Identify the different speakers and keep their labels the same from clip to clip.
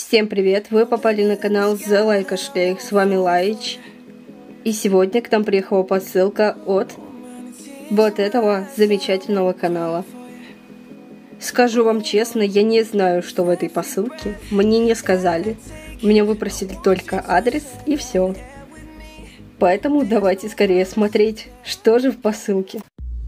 Speaker 1: Всем привет! Вы попали на канал The Like Ashley. С вами Лайч. И сегодня к нам приехала посылка от вот этого замечательного канала. Скажу вам честно, я не знаю, что в этой посылке. Мне не сказали. Меня выпросили только адрес и все. Поэтому давайте скорее смотреть, что же в посылке.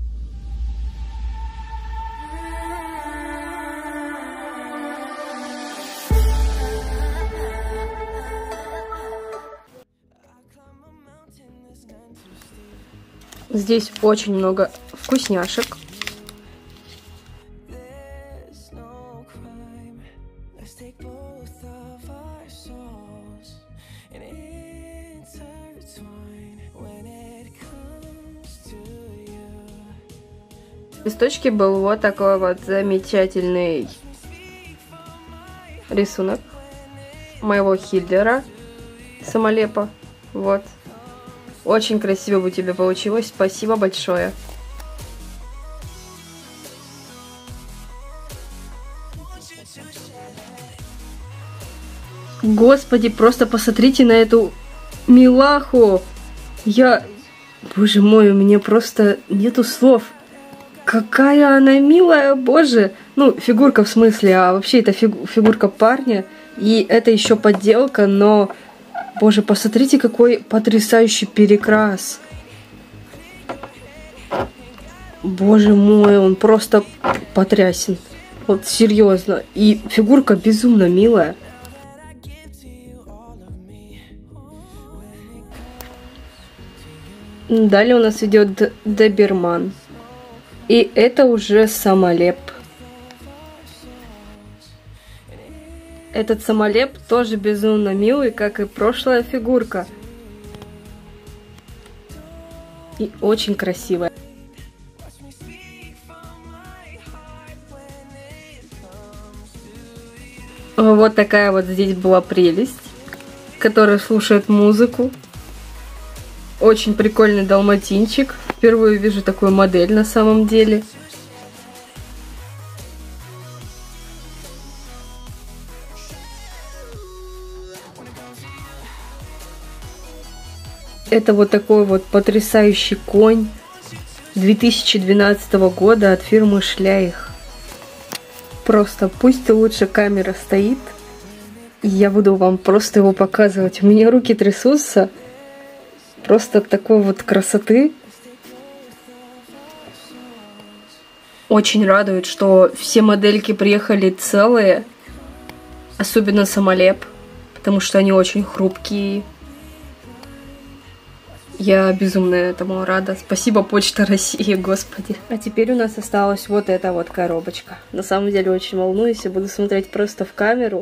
Speaker 1: Здесь очень много вкусняшек. В листочке был вот такой вот замечательный рисунок моего Хиллера самолепа. Вот. Очень красиво у тебя получилось. Спасибо большое. Господи, просто посмотрите на эту милаху. Боже мой, у меня просто нету слов. Какая она милая, боже. Ну, фигурка в смысле, а вообще это фигурка парня. И это еще подделка, но... Боже, посмотрите, какой потрясающий перекрас. Боже мой, он просто потрясен. Вот серьезно. И фигурка безумно милая. Далее у нас идет доберман. И это уже самолеп. Этот самолеп тоже безумно милый, как и прошлая фигурка. И очень красивая. Вот такая вот здесь была прелесть, которая слушает музыку. Очень прикольный далматинчик. Впервые вижу такую модель на самом деле. Это вот такой вот потрясающий конь 2012 года от фирмы Шляих. Просто пусть лучше камера стоит, и я буду вам просто его показывать. У меня руки трясутся. Просто такой вот красоты. Очень радует, что все модельки приехали целые. Особенно самолеп, потому что они очень хрупкие. Я безумно этому рада. Спасибо, Почта России, господи. А теперь у нас осталась вот эта вот коробочка. На самом деле очень волнуюсь, я буду смотреть просто в камеру.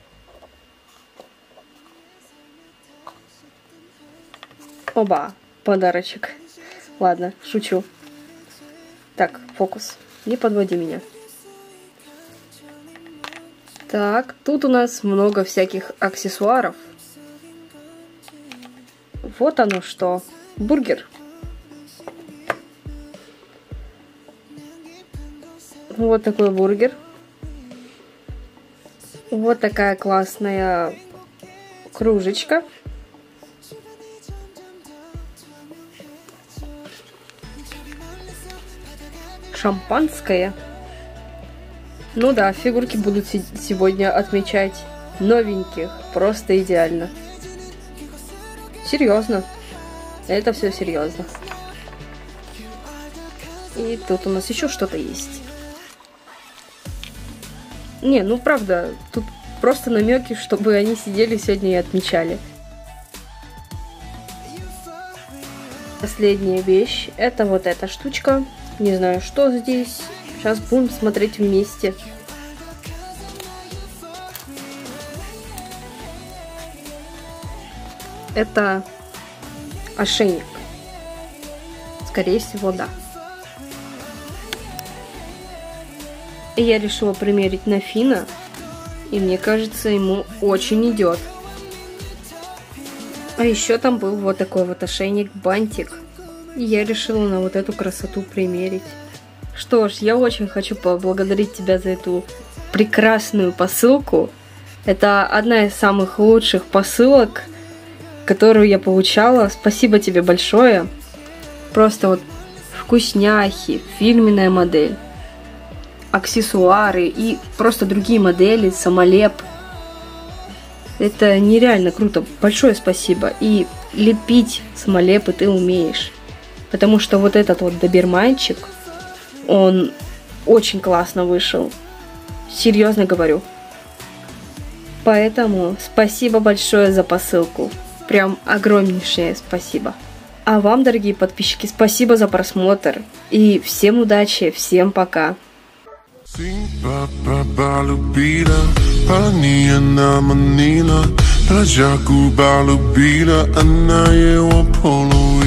Speaker 1: Оба, подарочек. Ладно, шучу. Так, фокус. Не подводи меня. Так, тут у нас много всяких аксессуаров. Вот оно что. Бургер. Вот такой бургер. Вот такая классная кружечка. Шампанское. Ну да, фигурки будут сегодня отмечать новеньких. Просто идеально. Серьезно. Это все серьезно. И тут у нас еще что-то есть. Не, ну правда, тут просто намеки, чтобы они сидели сегодня и отмечали. Последняя вещь. Это вот эта штучка. Не знаю, что здесь. Сейчас будем смотреть вместе. Это ошейник. Скорее всего, да. И я решила примерить на Фина. И мне кажется, ему очень идет. А еще там был вот такой вот ошейник-бантик. И я решила на вот эту красоту примерить. Что ж, я очень хочу поблагодарить тебя за эту прекрасную посылку. Это одна из самых лучших посылок, которую я получала. Спасибо тебе большое. Просто вот вкусняхи, фирменная модель, аксессуары и просто другие модели, самолеп. Это нереально круто. Большое спасибо. И лепить самолепы ты умеешь. Потому что вот этот вот доберманчик, он очень классно вышел. Серьезно говорю. Поэтому спасибо большое за посылку. Прям огромнейшее спасибо. А вам, дорогие подписчики, спасибо за просмотр. И всем удачи, всем пока.
Speaker 2: Rajaku Balubila, Anaye Polo.